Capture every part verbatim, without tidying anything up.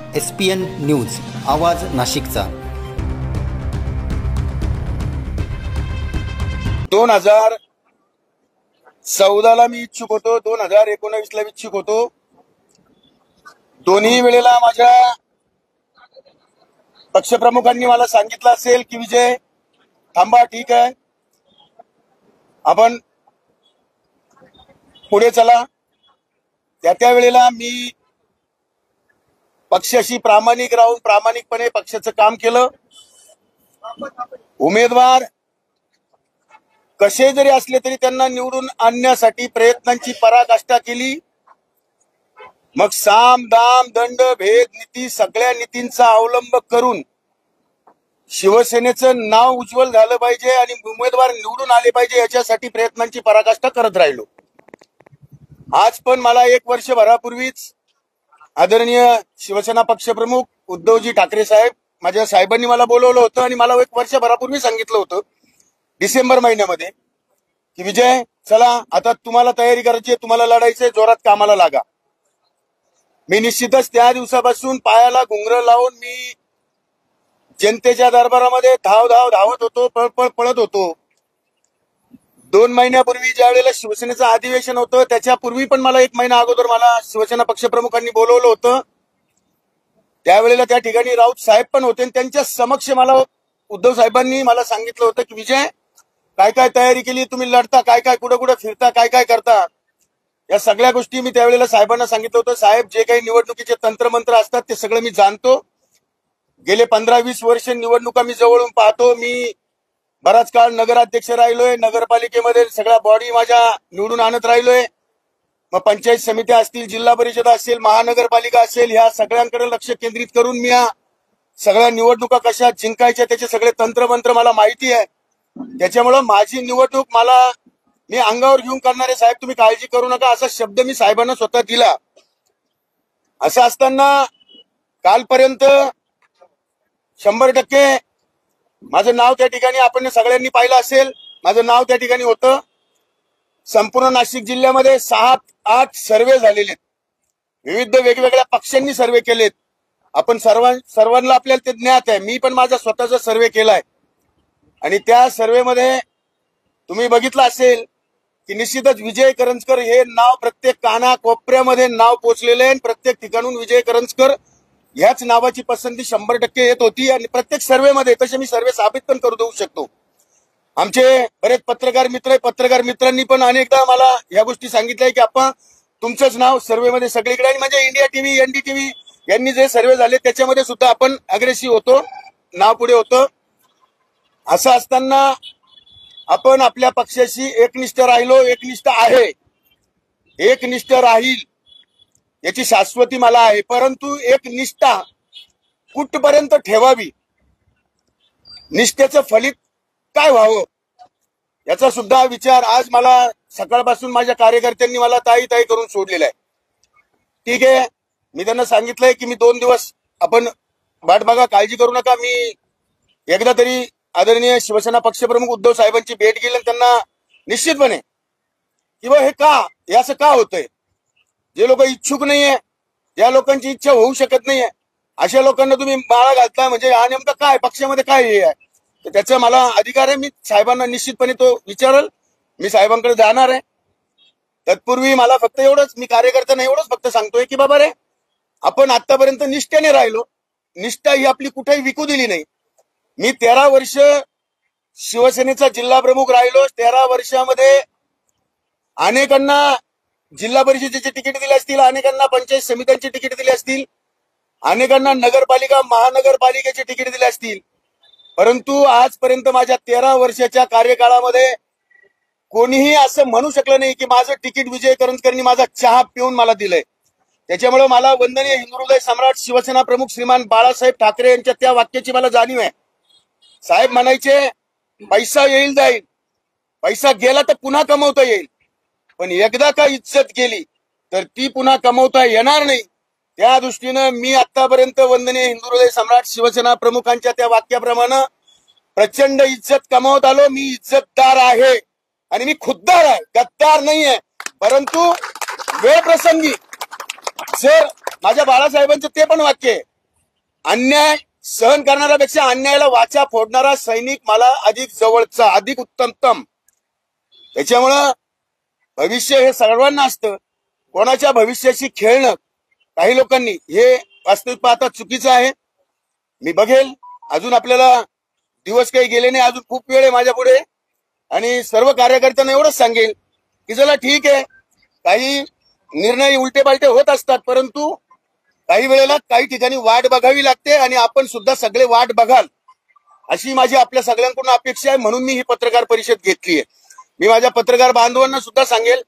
S P N news, आवाज नाशिकचा। दोन हजार चौदाला मी इच्छुक होतो, दोन हजार एकोणावीस ला इच्छुक होतो। दोन्ही वेळेला माझ्या पक्षप्रमुखांनी मला सांगितलं असेल की विजय थांबा, ठीक आहे, आपण पुढे चला। त्या त्या वेळेला मी पक्षाशी प्रामाणिक राहून प्रामाणिकपणे पक्षाचं काम केलं। उमेदवार कसे जरी असले तरी त्यांना निवडून आणण्यासाठी प्रयत्नांची पराकाष्ठा केली। मग साम दाम दंड भेद नीती सगळ्या नीतींचा अवलंब करून शिवसेनेचं नाव उज्ज्वल झालं पाहिजे आणि उमेदवार निवडून आले पाहिजे याच्यासाठी प्रयत्नांची पराकाष्ठा करत राहिलो। आज पण मला एक वर्षभरापूर्वीच आदरणीय शिवसेना पक्षप्रमुख उद्धवजी ठाकरे साहेब माझ्या साहेबांनी मला बोलवलं होतं आणि मला एक वर्षभरापूर्वी सांगितलं होतं डिसेंबर महिन्यामध्ये की विजय चला आता तुम्हाला तयारी करायची आहे, तुम्हाला लढायचंय, जोरात कामाला लागा। मी निश्चितच त्या दिवसापासून पायाला घुंगरं लावून मी जनतेच्या दरबारामध्ये धाव धाव धावत होतो, पळपळ पळत होतो। दोन महिन्यापूर्वी ज्या वेळेला शिवसेनेचं अधिवेशन होतं त्याच्यापूर्वी पण मला एक महिना अगोदर मला शिवसेना पक्षप्रमुखांनी बोलवलं होतं। त्यावेळेला त्या ठिकाणी राऊत साहेब पण होते आणि त्यांच्या समक्ष मला उद्धव साहेबांनी मला सांगितलं होतं की विजय काय काय तयारी केली, तुम्ही लढता, काय काय कुठं कुठं फिरता, काय काय करता, या सगळ्या गोष्टी मी त्यावेळेला साहेबांना सांगितलं होतं। साहेब, जे काही निवडणुकीचे तंत्रमंत्र असतात ते सगळं मी जाणतो, गेले पंधरा वीस वर्ष निवडणुका मी जवळून पाहतो। मी बराच काळ नगराध्यक्ष राहिलोय, नगरपालिकेमध्ये सगळ्या बॉडी माझ्या निवडून आणत राहिलोय। मग पंचायत समित्या असतील, जिल्हा परिषद असेल, महानगरपालिका असेल, ह्या सगळ्यांकडे लक्ष केंद्रित करून मी या सगळ्या निवडणुका कशा जिंकायच्या त्याचे सगळे तंत्रमंत्र मला माहिती आहे। त्याच्यामुळं माझी निवडणूक मला मी अंगावर घेऊन करणारे साहेब, तुम्ही काळजी करू नका, असा शब्द मी साहेबांना स्वतः दिला। असं असताना कालपर्यंत शंभर टक्के माझं नाव त्या ठिकाणी आपण सगळ्यांनी पाहिलं असेल, माझं नाव त्या ठिकाणी होतं। संपूर्ण नाशिक जिल्ह्यामध्ये सात आठ सर्वे झालेले, विविध वेगवेगळ्या पक्षांनी सर्वे केलेत। आपण सर्वां सर्वांना आपल्याला ते ज्ञात आहे, मी पण माझा स्वतःचा सर्वे केलाय आणि त्या सर्वेमध्ये तुम्ही बघितलं असेल की निश्चितच विजय करंजकर हे नाव प्रत्येक काना कोपऱ्यामध्ये नाव पोचलेलं आहे। प्रत्येक ठिकाणून विजय करंजकर ह्याच नावाची पसंती शंभर टक्के येत होती आणि प्रत्येक सर्वेमध्ये तसे मी सर्वे साबित पण करू देऊ शकतो। आमचे बरेच पत्रकार मित्र पत्रकार मित्रांनी पण अनेकदा मला या गोष्टी सांगितल्या की आपण तुमचंच नाव सर्वेमध्ये सगळीकडे, आणि म्हणजे इंडिया टीव्ही एनडीटीव्ही यांनी जे सर्वे झाले त्याच्यामध्ये सुद्धा आपण अग्रेसिव्ह होतो, नाव पुढे होतं। असं असताना आपण आपल्या पक्षाशी एकनिष्ठ राहिलो, एकनिष्ठ आहे, एकनिष्ठ राहील याची शाश्वती मला आहे। परंतु एक निष्ठा कुठपर्यंत ठेवावी, निष्ठेचं फलित काय व्हावं याचा सुद्धा विचार आज मला सकाळपासून माझ्या कार्यकर्त्यांनी मला ताई ताई करून सोडलेला आहे। ठीक आहे, मी त्यांना सांगितलंय की मी दोन दिवस आपण वाट बघा, काळजी करू नका, मी एकदा तरी आदरणीय शिवसेना पक्षप्रमुख उद्धव साहेबांची भेट घेईल आणि त्यांना निश्चितपणे किंवा हे का हे असं का होतंय, जे लोक इच्छुक नाहीये, ज्या लोकांची इच्छा होऊ शकत नाहीये, अशा लोकांना तुम्ही माळा घालता, म्हणजे हा नेमका काय पक्षामध्ये काय हे आहे, तर त्याचा मला अधिकार आहे। मी साहेबांना निश्चितपणे तो विचारल, मी साहेबांकडे जाणार आहे। तत्पूर्वी मला फक्त एवढंच, मी कार्यकर्त्यांना एवढंच फक्त सांगतोय की बाबा रे, आपण आतापर्यंत निष्ठेने राहिलो, निष्ठा ही आपली कुठेही विकू दिली नाही। मी तेरा वर्ष शिवसेनेचा जिल्हा प्रमुख राहिलो, तेरा वर्षामध्ये अनेकांना जिल्हा परिषदेची तिकीट दिली असतील, अनेकांना पंचायत समित्यांची तिकीट दिली असतील, अनेकांना नगरपालिका महानगरपालिकेची तिकीट दिली असतील, परंतु आजपर्यंत माझ्या तेरा वर्षाच्या कार्यकाळामध्ये कोणीही असं म्हणू शकलं नाही की माझं तिकीट विजय करंजकरांनी माझा चहा पिऊन मला दिलंय। त्याच्यामुळे मला वंदनीय हिंदुहृदय सम्राट शिवसेना प्रमुख श्रीमान बाळासाहेब ठाकरे यांच्या त्या वाक्याची मला जाणीव आहे। साहेब म्हणायचे पैसा येईल जाईल, पैसा गेला तर पुन्हा कमवता येईल, पण एकदा का इज्जत गेली तर ती पुन्हा कमवता येणार नाही। त्या दृष्टीनं मी आतापर्यंत वंदनीय हिंदुहृदय सम्राट शिवसेना प्रमुखांच्या त्या वाक्याप्रमाणे प्रचंड इज्जत कमवत आलो। मी इज्जतदार आहे आणि मी खुद्दार आहे, गद्दार नाहीये। परंतु वेळ प्रसंगी सर माझ्या बाळासाहेबांचं ते पण वाक्य आहे अन्याय सहन करणाऱ्यापेक्षा अन्यायाला वाचा फोडणारा सैनिक मला अधिक जवळचा, अधिक उत्तमतम. त्याच्यामुळं भविष्य हे सर्वांना असतं. कोणाच्या भविष्याशी खेळणं काही लोकांनी हे वास्तविक पाहता चुकीचं आहे. मी बघेल, अजून आपल्याला दिवस काही गेले नाही, अजून खूप वेळ आहे माझ्या पुढे. आणि सर्व कार्यकर्त्यांना एवढंच सांगेल की चला ठीक आहे, काही निर्णय उलटे पालटे होत असतात, परंतु काही वेळेला काही ठिकाणी वाट बघावी लागते आणि आपण सुद्धा सगळे वाट बघाल अशी माझी आपल्या सगळ्यांकडून अपेक्षा आहे. म्हणून मी ही पत्रकार परिषद घेतली आहे. मी माझ्या पत्रकार बांधवांना सुद्धा सांगेल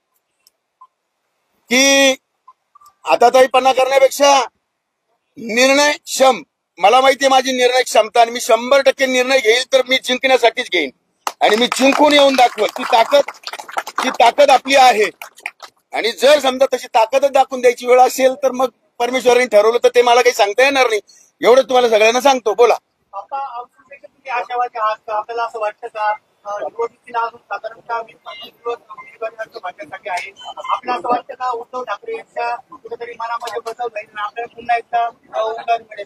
की आताताईपणा करण्यापेक्षा निर्णय क्षम, मला माहिती आहे माझी निर्णय क्षमता आणि मी शंभर टक्के निर्णय घेईल तर मी जिंकण्यासाठीच घेईन आणि मी जिंकून येऊन दाखवल. ती ताकद ती ताकद आपली आहे. आणि जर समजा तशी ताकदच दाखवून द्यायची वेळ असेल तर मग परमेश्वरांनी ठरवलं तर ते मला काही सांगता येणार नाही. एवढं तुम्हाला सगळ्यांना सांगतो. बोला. तुम्ही आशावादी आहात का? आपल्याला असं वाटतं का निवडणुकीला अजून साधारणतः वीस पंचवीस दिवस उमेदवारी माझ्यासाठी आहे? आपल्याला असं वाटतं का उद्धव ठाकरे यांच्या कुठेतरी मनामध्ये बदल होईल आणि आपल्याला पुन्हा एकदा उमेदवारी मिळेल?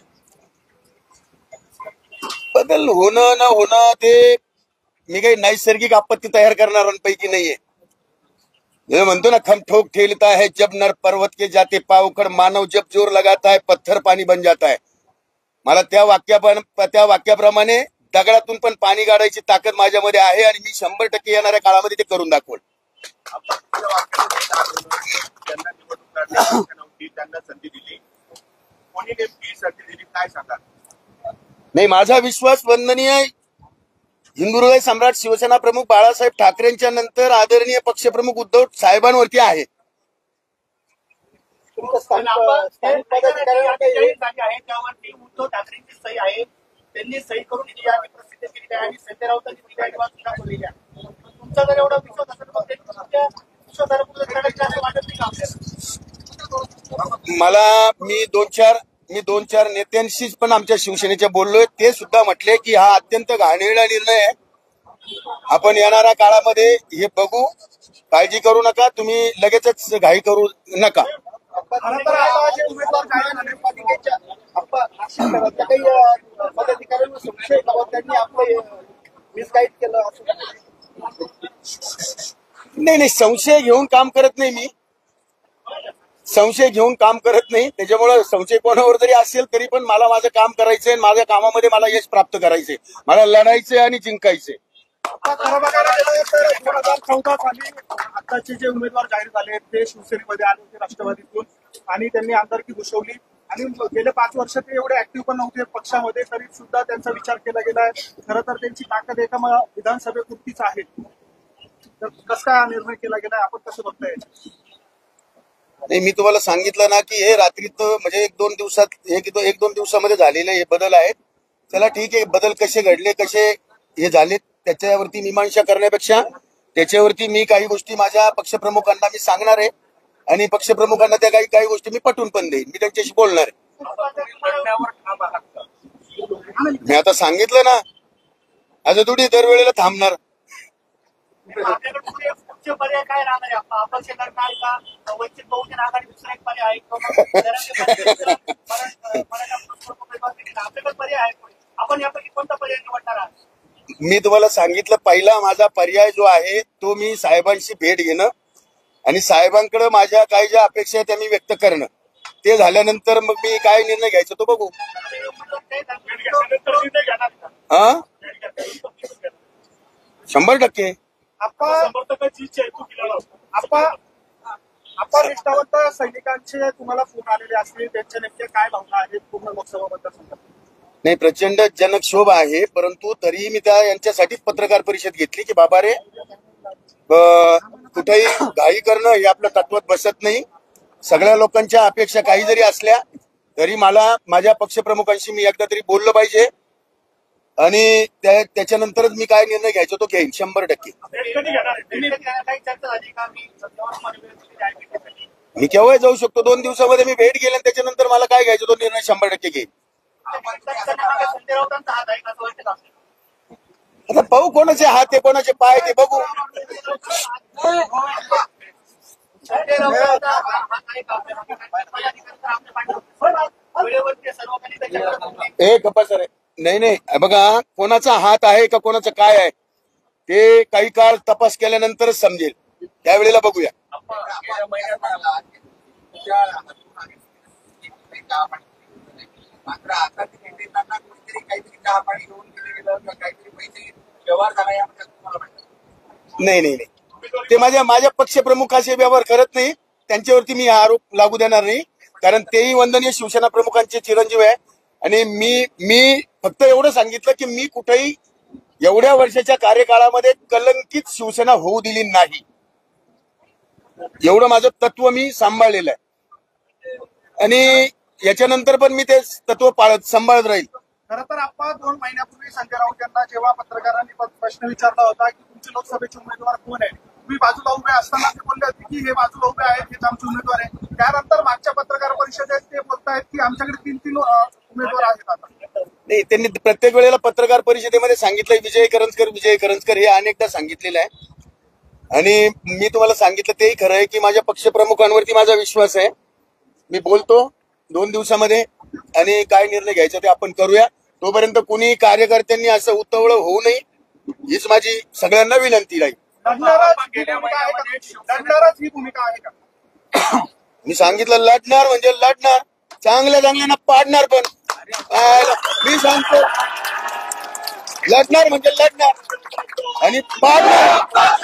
बदल होणं न होणं ते मी काही नैसर्गिक आपत्ती तयार करणाऱ्यांपैकी नाहीये. जे म्हणतो ना, खम ठोक ठेलता है जब नर पर्वत के जाते पावखड, मानव जब जोर लगाता है पत्थर पाणी बन जाता है. मला त्या वाक्या त्या वाक्याप्रमाणे दगडातून पण पाणी काढायची ताकद माझ्यामध्ये आहे आणि मी शंभर टक्के येणाऱ्या काळामध्ये ते करून दाखवल. त्यांना निवडणूक नव्हती, त्यांना संधी दिली, कोणी नेमकी संधी दिली काय सांगा? नाही, माझा विश्वास वंदनीय हिंदू हृदय सम्राट शिवसेना प्रमुख बाळासाहेब ठाकरेंच्या नंतर आदरणीय पक्षप्रमुख उद्धव साहेबांवरती आहे. त्यावरती उद्धव ठाकरेंची सही आहे, त्यांनी सही करून प्रसिद्ध केली आहे आणि संजय राऊतांनी दाखवलेली आहे. तुमचा जर एवढा विश्वास असेल तर वाटत नाही का आपल्याला? मला मी दोन चार मी दोन चार नेत्यांशीच पण आमच्या शिवसेनेच्या बोललोय. ते सुद्धा म्हटले की हा अत्यंत घाणेरडा निर्णय आहे, आपण येणाऱ्या काळामध्ये हे बघू, काळजी करू नका, तुम्ही लगेचच घाई करू नका. उमेदवार पालिकेच्या काही पदाधिकाऱ्यांना संशय त्यांनी आपलं मिसगाईड केलं असं? नाही नाही, संशय घेऊन काम करत नाही मी, संशय घेऊन काम करत नाही. त्याच्यामुळे संशय कोणावर जरी असेल तरी पण मला माझं काम करायचंय, माझ्या कामामध्ये मला यश प्राप्त करायचंय, मला लढायचंय आणि जिंकायचंय. खरं बघायला गेलं तर दोन हजार चौदा साली आताचे जे उमेदवार जाहीर झाले ते शिवसेनेमध्ये आले होते राष्ट्रवादीतून आणि त्यांनी आमदारकी घोषवली आणि गेले पाच वर्ष ते एवढे ऍक्टिव्ह पण नव्हते पक्षामध्ये, तरी सुद्धा त्यांचा विचार केला गेलाय. खरं तर त्यांची ताकद एका विधानसभेपुरतीच आहे. तर कसं काय निर्णय केला गेलाय, आपण कसं बघताय? नाही, मी तुम्हाला सांगितलं ना की हे रात्रीत म्हणजे एक दोन दिवसात एक एक दोन दिवसामध्ये झालेले हे बदल आहेत. चला ठीक आहे, बदल कसे घडले, कसे हे झाले त्याच्यावरती मीमांसा करण्यापेक्षा त्याच्यावरती मी काही गोष्टी माझ्या पक्षप्रमुखांना मी सांगणार आहे आणि पक्षप्रमुखांना त्या काही काही गोष्टी मी पटवून पण देईन, मी त्यांच्याशी बोलणार आहे. मी आता सांगितलं ना, आज थोडी दरवेळेला थांबणार. पर्याय काय राहणार आहे? अपक्ष सरकार का वंचित बहुजन आघाडी दुसरा एक पर्याय आहे? आपल्याकडे पर्याय आहे, आपण यापैकी कोणता पर्याय निवडणार आहात? मी तुम्हाला सांगितलं, पहिला माझा पर्याय जो आहे तो मी साहेबांशी भेट घेणं आणि साहेबांकडे माझ्या काही ज्या अपेक्षा आहेत त्या मी व्यक्त करणं. ते झाल्यानंतर मग मी काय निर्णय घ्यायचा तो बघू. हा, शंभर टक्के आपण निष्ठावंत सैनिकांचे तुम्हाला फोन आलेले असतील, त्यांच्या नेमक्या काय भावना आहेत पूर्ण लोकसभा मतदारसंघात? नाही, प्रचंड जनक्षोभ आहे, परंतु तरीही मी त्या यांच्यासाठीच पत्रकार परिषद घेतली की बाबा रे, कुठेही घाई करणं हे आपल्या तत्वात बसत नाही. सगळ्या लोकांच्या अपेक्षा काही जरी असल्या तरी मला माझ्या पक्षप्रमुखांशी मी एकदा तरी बोललं पाहिजे आणि त्याच्यानंतरच मी काय निर्णय घ्यायचो तो घेईन शंभर टक्के. मी केव्हा जाऊ शकतो, दोन दिवसामध्ये मी भेट घेईल आणि त्याच्यानंतर मला काय घ्यायचं तो निर्णय शंभर टक्के घेईन. आता पाहू कोणाचे हात आहे कोणाचे पाय ते बघू. वेळेवरती सर्व काही त्याच्याकडे ए गप्पा सर नाही नाही हे बघा, कोणाचा हात आहे का कोणाचं काय आहे ते काही काळ तपास केल्यानंतरच समजेल, त्यावेळेला बघूया. मात्र आता ते नेत्यांना कुठेतरी काहीतरी चहा पाणी घेऊन गेले गेलं किंवा काहीतरी पैसे व्यवहार झाला यामध्ये तुम्हाला वाटतं? नाही नाही नाही ते माझ्या माझ्या पक्षप्रमुखाचे व्यवहार करत नाही, त्यांच्यावरती मी हा आरोप लागू देणार नाही, कारण तेही वंदनीय शिवसेना प्रमुखांचे चिरंजीव आहे. आणि मी मी फक्त एवढं सांगितलं की मी कुठेही एवढ्या वर्षाच्या कार्यकाळामध्ये कलंकित शिवसेना होऊ दिली नाही, एवढं माझं तत्व मी सांभाळलेलं आहे आणि याच्यानंतर पण मी ते तत्व पाळत सांभाळत राहील. खरं तर आपण दोन महिन्यापूर्वी संजय राऊत यांना जेव्हा पत्रकारांनी प्रश्न विचारला होता की तुमचे लोकसभेचे उमेदवार कोण आहे, तुम्ही बाजूला उभे असताना ते बोलले होते की हे बाजूला उभे आहेत, हेच आमचे उमेदवार आहे. त्यानंतर मागच्या पत्रकार परिषदेत ते बोलतायत की आमच्याकडे तीन तीन उमेदवार आहेत. आता नाही, त्यांनी प्रत्येक वेळेला पत्रकार परिषदेमध्ये सांगितलंय विजय करंजकर विजय करंजकर हे अनेकदा सांगितलेलं आहे. आणि मी तुम्हाला सांगितलं तेही खरं आहे की माझ्या पक्षप्रमुखांवरती माझा विश्वास आहे. मी बोलतो दोन दिवसामध्ये आणि काय निर्णय घ्यायचा ते आपण करूया. तोपर्यंत कुणी कार्यकर्त्यांनी असं उतावळं होऊ नये हीच माझी सगळ्यांना विनंती राहील. लढणारच ही भूमिका आहे का? लढणारच ही भूमिका आहे का? मी सांगितलं लढणार म्हणजे लढणार, चांगल्या चांगल्यांना पाडणार, पण मी सांगतो लढणार म्हणजे लढणार आणि पाडणार.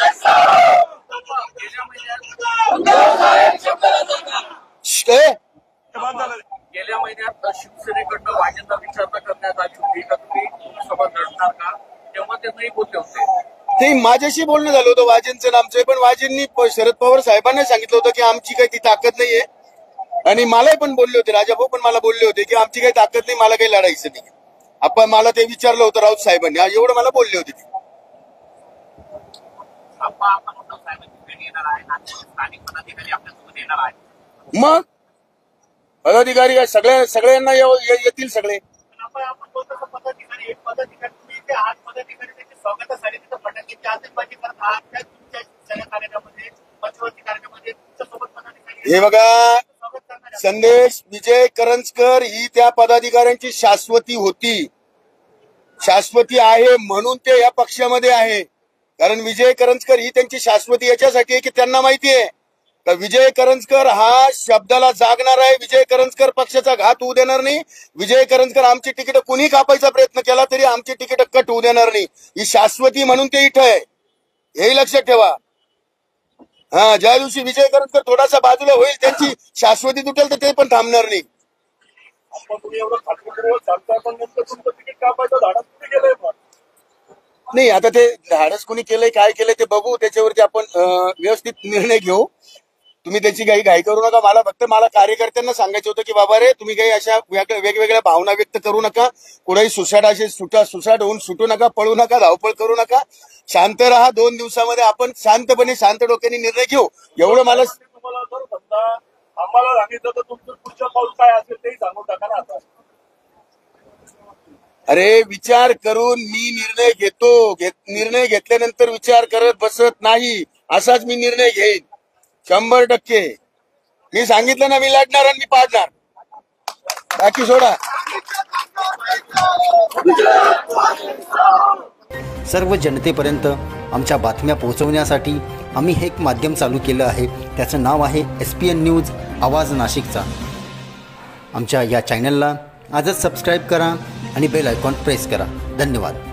गेल्या महिन्यात शिवसेनेकडनं वाजेंचा विचारणा करण्यात आली होती का तुम्ही लोकसभा लढणार का, तेव्हा ते नाही बोलले होते. ते माझ्याशी बोलणं झालं होतं वाजेंचं आमचं, पण वाजेंनी शरद पवार साहेबांना सांगितलं होतं की आमची काही ती ताकद नाहीये. आणि मलाही पण बोलले होते, राजाभाऊ पण मला बोलले होते की आमची काही ताकद नाही, मला काही लढायचं नाही. आपण मला ते विचारलं होतं राऊत साहेबांनी, एवढं मला बोलले होते ते. मग पदाधिकारी सगळ्या सगळ्यांना येतील सगळे. आपण बोलतो पदाधिकारी एक पदाधिकारी तुम्ही ते आठ पदाधिकारी त्याच्या स्वागतासाठी तिथं फटाक्याची आतषबाजी करत आहात त्या तुमच्या शिवसेना कार्यक्रमामध्ये पंचवर्ती कार्यक्रमामध्ये तुमच्यासोबत पदाधिकारी हे बघा, संदेश विजय करंजकर ही त्या पदाधिकाऱ्यांची शाश्वती होती, शाश्वती आहे म्हणून ते या पक्षामध्ये आहे. कारण विजय करंजकर ही त्यांची शाश्वती याच्यासाठी आहे की त्यांना माहिती आहे तर विजय करंजकर हा शब्दाला जागणार आहे. विजय करंजकर पक्षाचा घात होऊ देणार नाही. विजय करंजकर आमची तिकीट कुणी कापायचा प्रयत्न केला तरी आमची तिकीट कट होऊ देणार नाही. ही शाश्वती म्हणून ते इथं आहे, हेही लक्षात ठेवा. हा, ज्या दिवशी विजय करंजकर थोडासा बाजूला होईल त्यांची शाश्वती तुटेल तर ते पण थांबणार नाही. तुम्ही एवढं खात्रीपूर्वक सांगता पण नेमकं तुमचं तिकीट कापायचं धाडस कुठे गेलंय? पण नाही, आता ते धाडस कुणी केलंय काय केलंय ते बघू, त्याच्यावरती आपण व्यवस्थित निर्णय घेऊ. तुम्ही त्याची काही घाई करू नका. मला फक्त मला कार्यकर्त्यांना सांगायचं होतं की बाबा रे, तुम्ही काही अशा वेगवेगळ्या भावना व्यक्त करू नका, कुठेही सुसाट असे सुटा सुसाट होऊन सुटू नका, पळू नका, धावपळ करू नका, शांत राहा. दोन दिवसामध्ये आपण शांतपणे शांत डोक्याने निर्णय घेऊ, एवढं मला. तुम्हाला जर समजा आम्हाला सांगितलं तर तुमचं पुढचं पाऊल काय असेल तेही सांगू टाका ना आता. अरे, विचार करून मी निर्णय घेतो, निर्णय घेतल्यानंतर विचार करत बसत नाही, असाच मी निर्णय घेईन शंभर टक्के. मी सांगितलं ना, मी लढणार आणि मी पाडणार, बाकी सोडा. सर्व जनतेपर्यंत आमच्या बातम्या पोहोचवण्यासाठी आम्ही हे एक माध्यम चालू केलं आहे, त्याचं नाव आहे एस पी एन न्यूज आवाज नाशिकचा. आमच्या या चॅनलला आजच सबस्क्राईब करा आणि बेल आयकॉन प्रेस करा. धन्यवाद.